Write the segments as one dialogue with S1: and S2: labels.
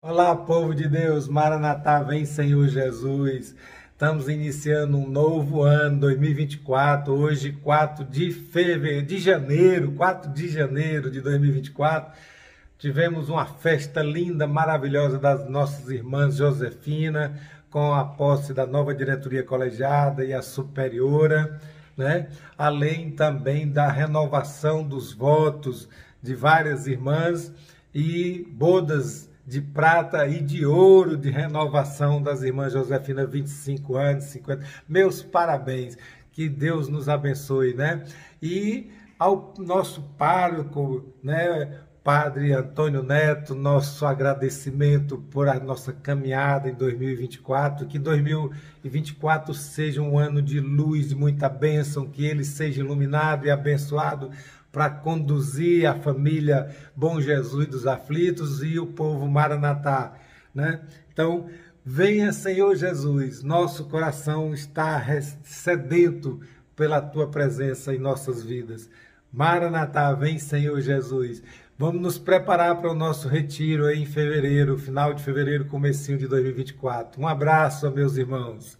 S1: Olá, povo de Deus, Maranatá, vem Senhor Jesus. Estamos iniciando um novo ano, 2024, hoje 4 de janeiro de 2024. Tivemos uma festa linda, maravilhosa das nossas irmãs Josefina, com a posse da nova diretoria colegiada e a superiora, né? Além também da renovação dos votos de várias irmãs e bodas de prata e de ouro de renovação das irmãs Josefina, 25 anos, 50. Meus parabéns, que Deus nos abençoe, né? E ao nosso pároco, né, Padre Antônio Neto, nosso agradecimento por a nossa caminhada em 2024, que 2024 seja um ano de luz, de muita bênção, que ele seja iluminado e abençoado para conduzir a família Bom Jesus dos aflitos e o povo Maranatá, né? Então, venha Senhor Jesus, nosso coração está sedento pela Tua presença em nossas vidas. Maranatá, vem Senhor Jesus. Vamos nos preparar para o nosso retiro em fevereiro, final de fevereiro, comecinho de 2024. Um abraço, meus irmãos.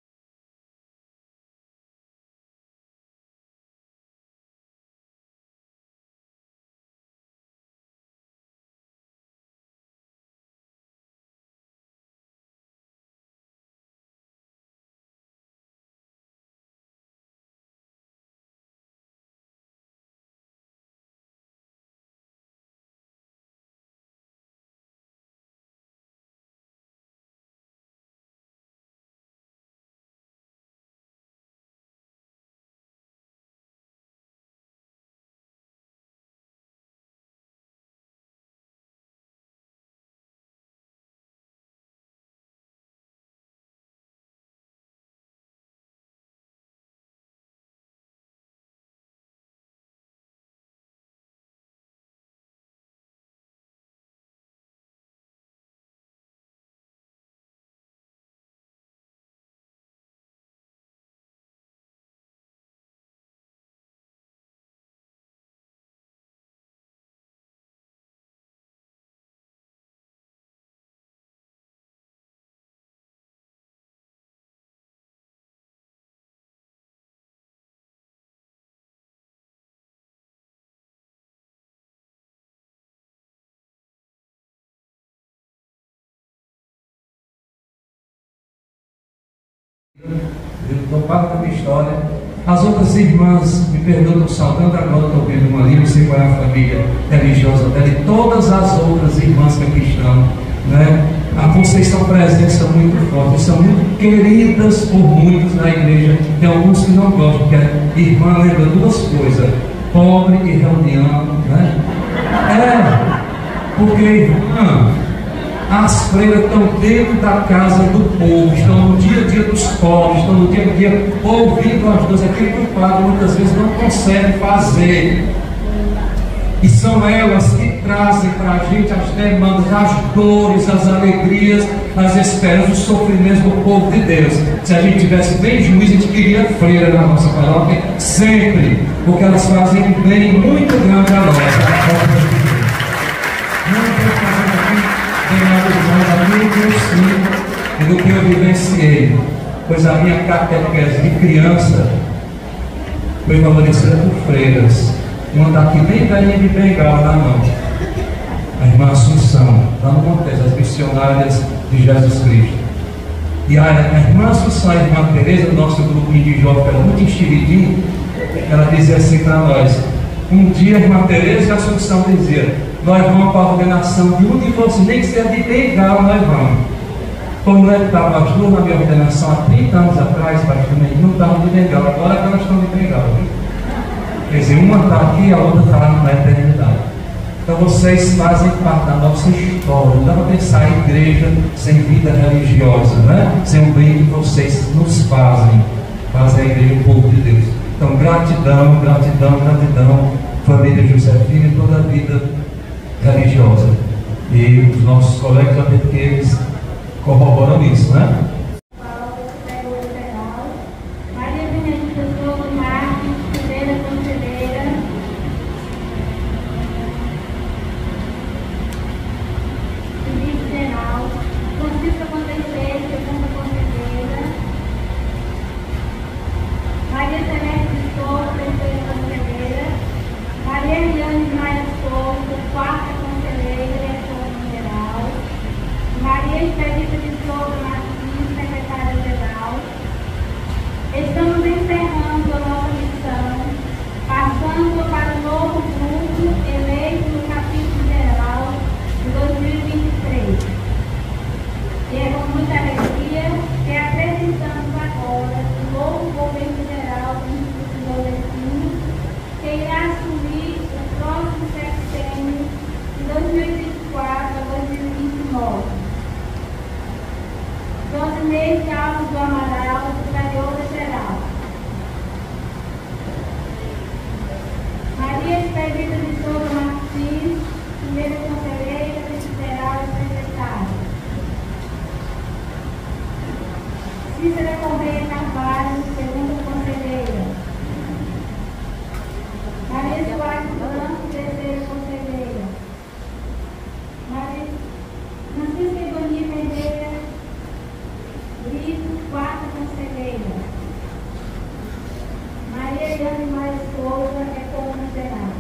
S2: Eu paro da minha história. As outras irmãs me perdoam, saudando agora, estou vendo uma ali, não sei qual é a família religiosa dela, e todas as outras irmãs que aqui estão, né? Vocês são presença muito forte, são muito queridas por muitos na igreja. Tem alguns que não gostam, porque a irmã lembra duas coisas: pobre e reunião, né? Porque irmã, as freiras estão dentro da casa do povo, estão no dia a dia dos pobres, estão no dia a dia ouvindo as dores, aquilo que o padre muitas vezes não consegue fazer. E são elas que trazem para a gente as demandas, as dores, as alegrias, as esperanças, os sofrimentos do povo de Deus. Se a gente tivesse bem juízo, a gente queria freira na nossa paróquia sempre, porque elas fazem um bem muito grande a nós. E do que eu vivenciei, pois a minha catequese de criança foi favorecida por freiras. Uma daqui bem velhinha de bengala na mão, a irmã Assunção, lá no Montes, as missionárias de Jesus Cristo. E a irmã Assunção, a irmã Tereza, nosso grupo de jovens, era muito enxeridinho, ela dizia assim para nós. Um dia a irmã Tereza e a Assunção dizia: nós vamos para a ordenação de um de vocês, nem que seja de bengala, nós vamos. Quando eu estava as duas na minha ordenação há 30 anos atrás, praticamente, não estavam de bengala, agora que elas estão de bengala. Quer dizer, uma está aqui e a outra está lá na eternidade. Então vocês fazem parte da nossa história. Não dá para pensar em igreja sem vida religiosa, né? Sem o bem que vocês nos fazem a igreja, o povo de Deus. Então, gratidão, gratidão, gratidão, família Josefina e toda a vida religiosa. E os nossos colegas, até porque eles corroboram isso, né?
S3: Felipe Maria Celeste de Souza, terceira conselheira. Maria Eliane Maia Souza, quarta conselheira, diretora geral. Maria Expedita de Souza Martins, secretária-geral. Estamos encerrando a nossa missão, passando para o novo grupo eleito no capítulo geral de 2023. E é com muita alegria que apresentamos agora o novo governo geral do Instituto Josefino, que irá assumir o próximo sexênio de 2024 a 2029. Josinei Alves do Amaral, superiora-geral. Maria Expedita de Souza Martins, primeira conselheira, vice-geral e secretária. Cícera Correia Carvalho, segunda conselheira. Maria Soares Branco, terceira conselheira. Maria Francisca Ivonia Ferreira Brito, quarta conselheira. Maria Eliane Maia Souza, diretora-geral.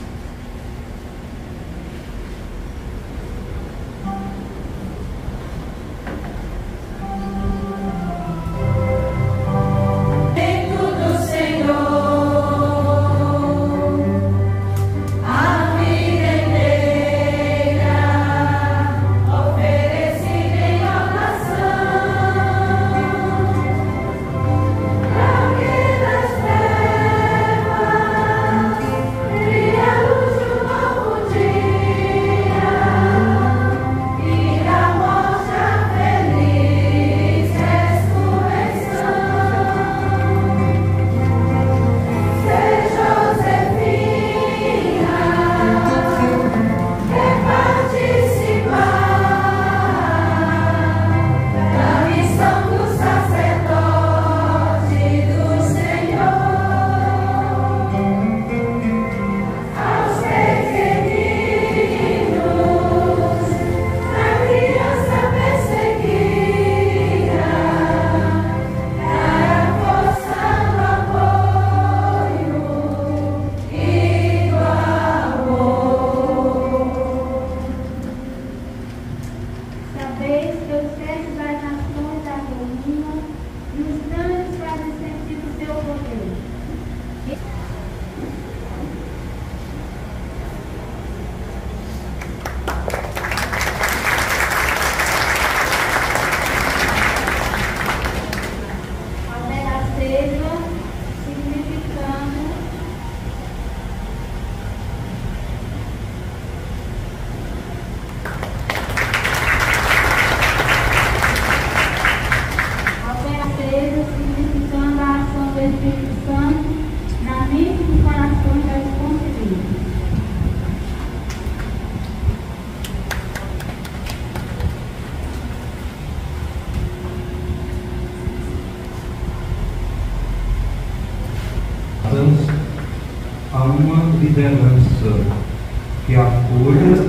S2: A uma liderança que acolha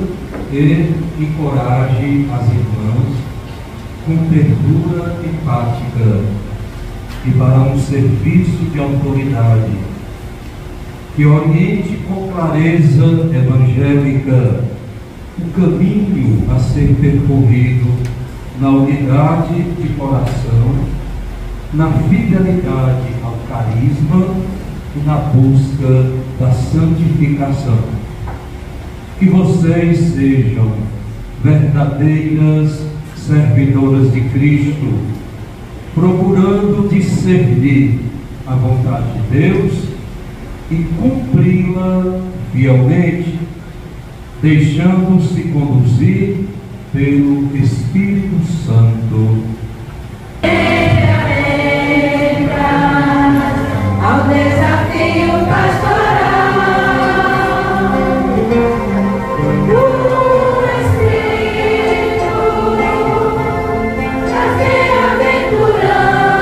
S2: e encoraje as irmãs com ternura empática e para um serviço de autoridade, que oriente com clareza evangélica o caminho a ser percorrido na unidade de coração, na fidelidade ao carisma e na busca da santificação. Que vocês sejam verdadeiras servidoras de Cristo, procurando discernir a vontade de Deus e cumpri-la fielmente, deixando-se conduzir pelo Espírito Santo.
S4: Ao desafio pastoral, o Espírito trazer aventurança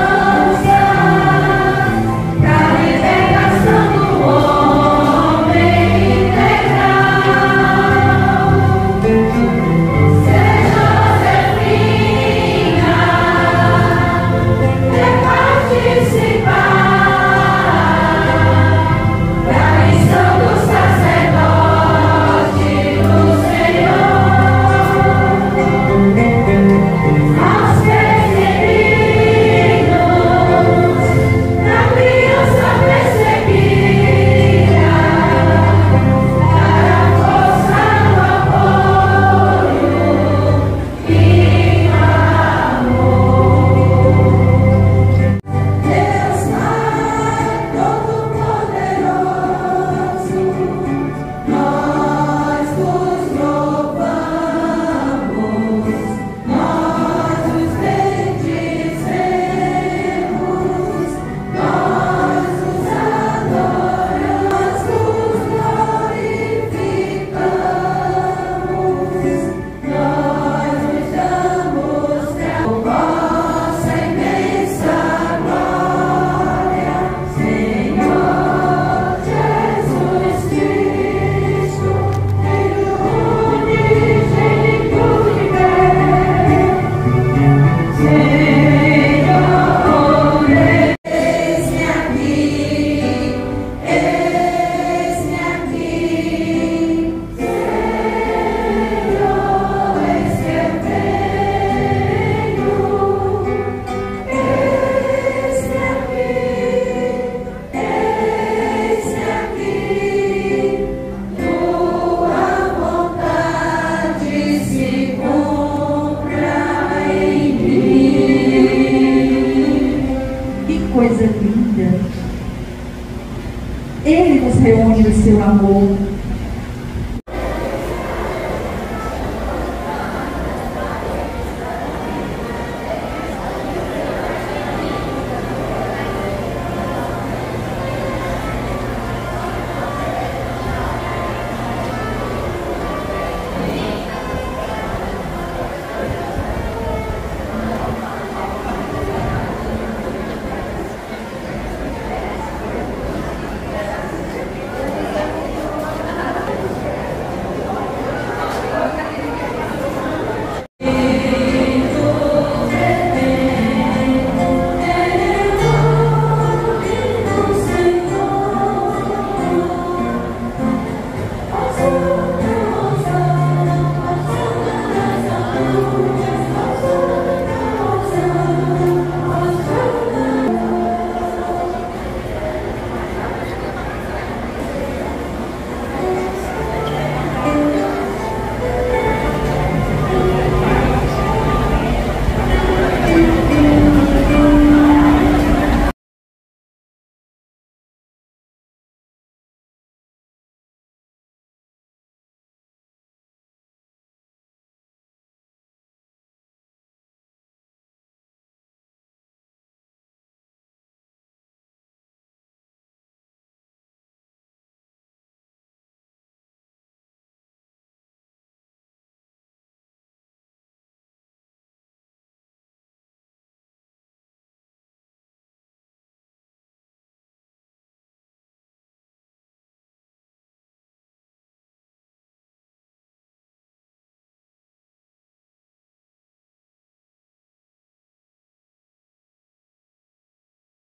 S4: para a libertação do homem integral. Seja Josefina
S5: Ele nos reúne no seu amor.